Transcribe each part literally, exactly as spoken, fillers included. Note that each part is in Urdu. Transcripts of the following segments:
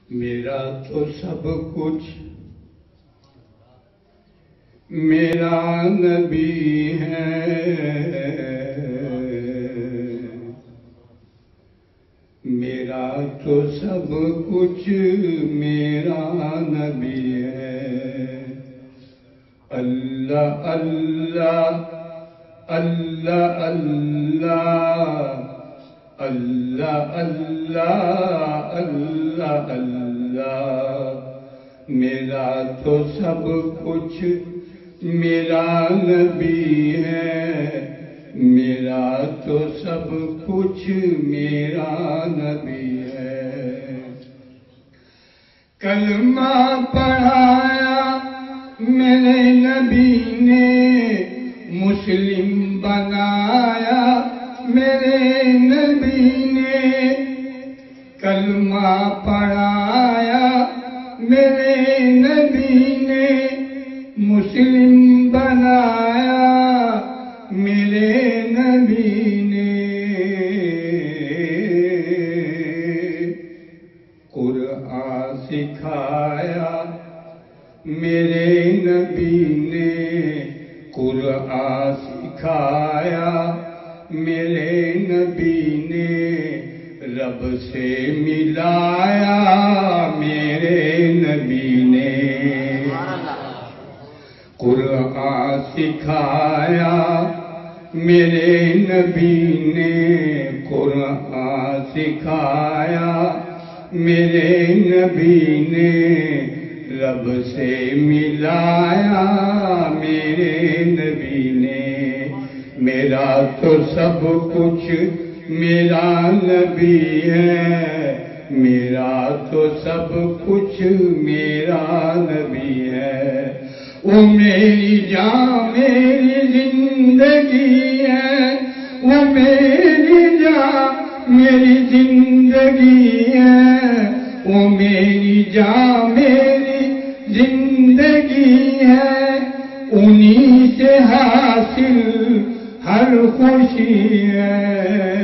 میرا تو سب کچھ میرا نبی ہے، میرا تو سب کچھ میرا نبی ہے۔ اللہ اللہ اللہ اللہ اللہ اللہ اللہ اللہ، میرا تو سب کچھ میرا نبی ہے، میرا تو سب کچھ میرا نبی ہے۔ کلمہ پڑھایا میرے نبی نے، مسلم بنایا میرے نبی نے، کلمہ پڑھایا میرے نبی نے، مسلم بنایا میرے نبی نے، قرآن سکھایا میرے نبی نے، قرآن سکھایا میرے نبی نے، رب سے ملایا میرے نبی نے، قرآن سکھایا میرے نبی نے، قرآن سکھایا میرے نبی نے، رب سے ملایا میرے نبی نے۔ میرا تو سب کچھ میرا نبی ہے، میرا تو سب کچھ میرا نبی ہے۔ وہ میری جان میری زندگی ہے، وہ میری جان میری زندگی ہے، وہ میری جان میری زندگی ہے، انہی سے حاصل ہر خوشی ہے،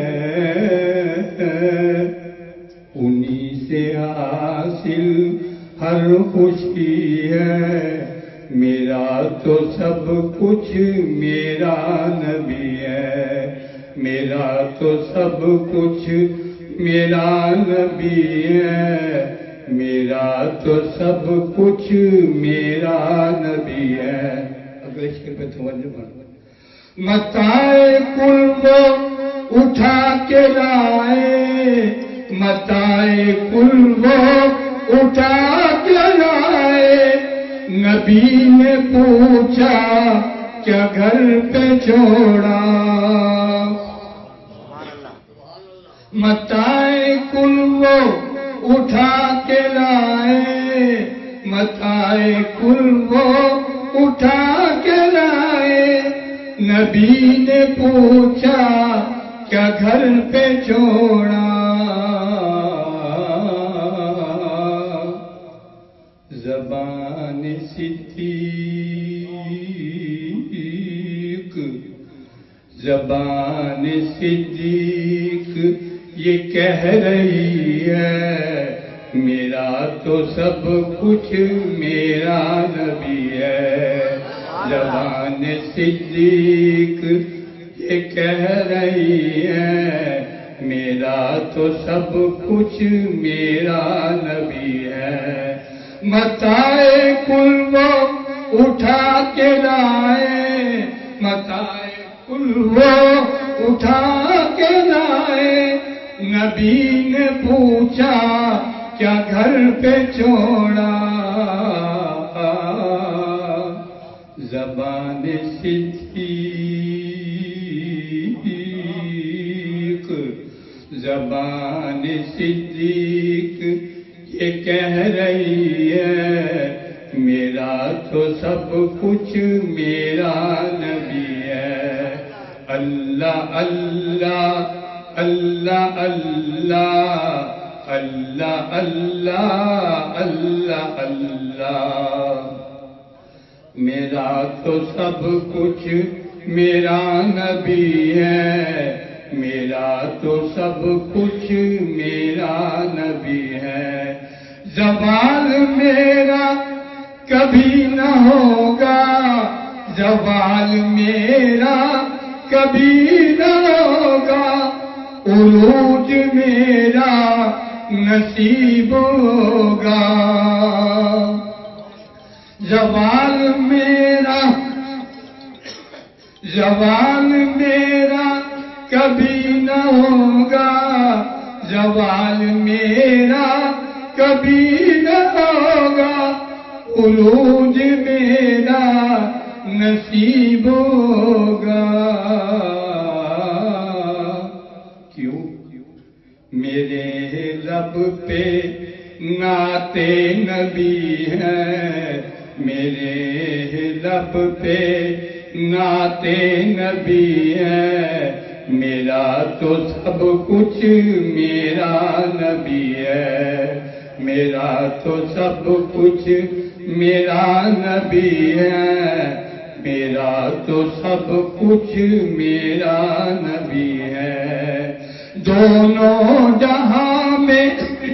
انہی سے حاصل ہر خوشی ہے۔ میرا تو سب کچھ میرا نبی ہے، میرا تو سب کچھ میرا نبی ہے، میرا تو سب کچھ میرا نبی ہے۔ اگلے شکل پہ توجہ کرو۔ متائے کل وہ اٹھا کے لائے، متائے کل وہ اٹھا کے لائے، نبی نے پوچھا کیا گھر پہ چھوڑا، متائے کل وہ اٹھا کے لائے، متائے کل وہ اٹھا کے لائے، نبی نے پوچھا کیا گھر پہ چھوڑا، زبان صدیق، زبان صدیق یہ کہہ رہی ہے، میرا تو سب کچھ میرا نبی ہے۔ زبان صدیق یہ کہہ رہی ہے، میرا تو سب کچھ میرا نبی ہے۔ متائے کل وہ اٹھا کے لائے، متائے کل وہ اٹھا کے لائے، نبی نے پوچھا کیا گھر پہ چھوڑا، زبان صدیق، زبان صدیق یہ کہہ رہی ہے، میرا تو سب کچھ میرا نبی ہے۔ اللہ اللہ اللہ اللہ اللہ اللہ اللہ اللہ، میرا تو سب کچھ میرا نبی ہے، میرا تو سب کچھ میرا نبی ہے۔ زوال میرا کبھی نہ ہوگا، زوال میرا کبھی نہ ہوگا، عروج میرا نصیب ہوگا۔ زوال میرا زوال میرا کبھی نہ ہوگا، زوال میرا کبھی نہ ہوگا، عروج میرا نصیب ہوگا۔ کیوں؟ میرے لب پہ نعت نبی ہے، میرے لب پہ نعت نبی ہے، میرا تو سب کچھ میرا نبی ہے، میرا تو سب کچھ میرا نبی ہے، میرا تو سب کچھ میرا نبی ہے۔ دونوں جہاں میں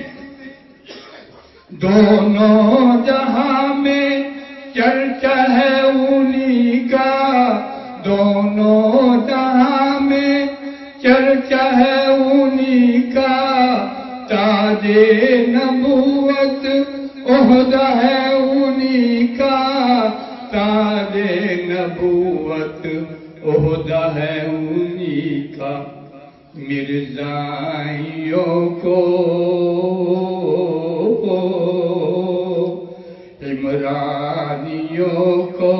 دونوں جہاں میں چرچا ہے انہی کا، دونوں جہاں میں چرچا ہے انہی کا، تاج نبوت عہدہ ہے انہی کا، تاج نبوت عہدہ ہے انہی کا۔ مرزائیوں کو عمرانیوں کو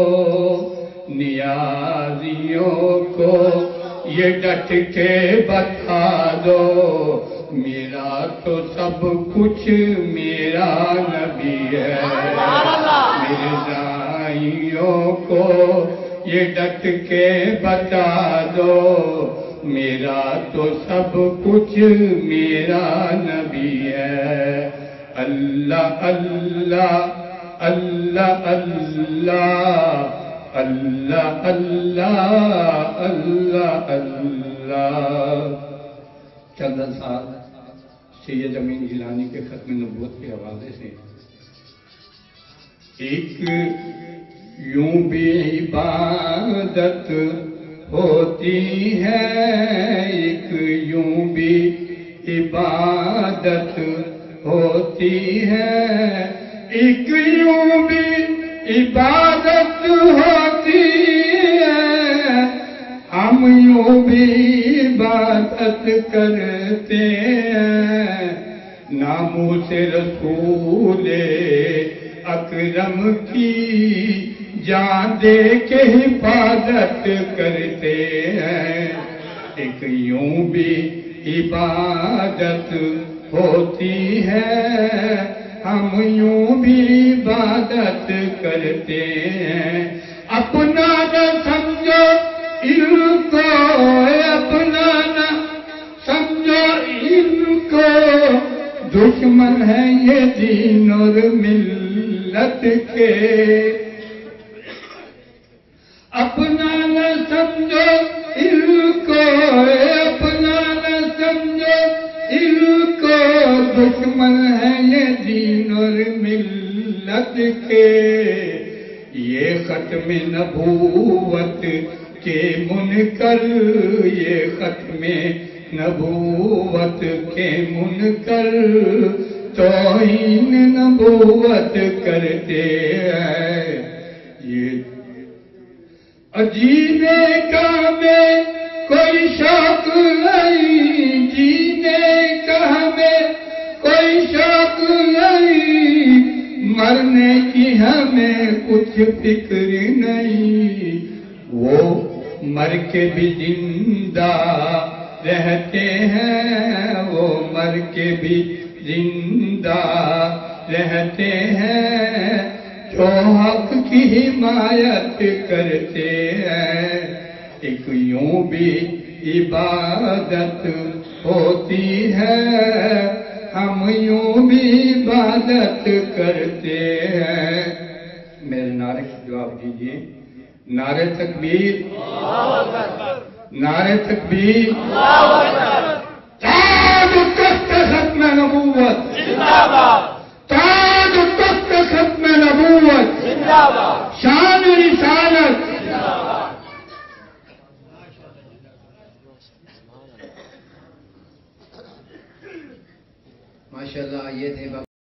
نیازیوں کو یہ ڈٹ کے بتا دو، میرا تو سب کچھ میرا نبی ہے۔ مرزائیوں کو یہ ڈٹ کے بتا دو، میرا تو سب کچھ میرا نبی ہے۔ اللہ اللہ اللہ اللہ اللہ اللہ اللہ اللہ۔ چندہ سال سید امین جیلانی کے ختم نبوت کے حوالے سے ایک یوں بھی عبادت ہوتی ہے، ایک یوں بھی عبادت ہوتی ہے، ایک یوں بھی عبادت ہوتی ہے، ہم یوں بھی عبادت کرتے ہیں، ناموس رسول اکرم کی جان دے کے حفاظت کرتے ہیں، ایک یوں بھی عبادت ہوتی ہے، ہم یوں بھی عبادت کرتے ہیں۔ اپنا نہ سمجھو ان کو، اپنا نہ سمجھو ان کو، دشمن ہے یہ دین اور ملت کے، اپنا نہ سمجھو ان کو، اپنا نہ سمجھو ان کو، دشمن ہے یہ دین اور ملت کے۔ یہ ختم نبوت کے منکر، یہ ختم نبوت کے منکر توہین نبوت کرتے ہیں۔ یہ جینے کا ہمیں کوئی شوق نہیں، جینے کا ہمیں کوئی شوق نہیں، مرنے کی ہمیں کچھ فکر نہیں، وہ مر کے بھی زندہ رہتے ہیں، وہ مر کے بھی زندہ رہتے ہیں، جو حق کی حمایت کرتے ہیں۔ ایک یوں بھی عبادت ہوتی ہے، ہم یوں بھی عبادت کرتے ہیں۔ میرے نعرے کا جواب دیجیے، نعرہ تکبیر، نعرہ تکبیر، تاج تخت ختم نبوت، تاج ماشاءاللہ یہ تھے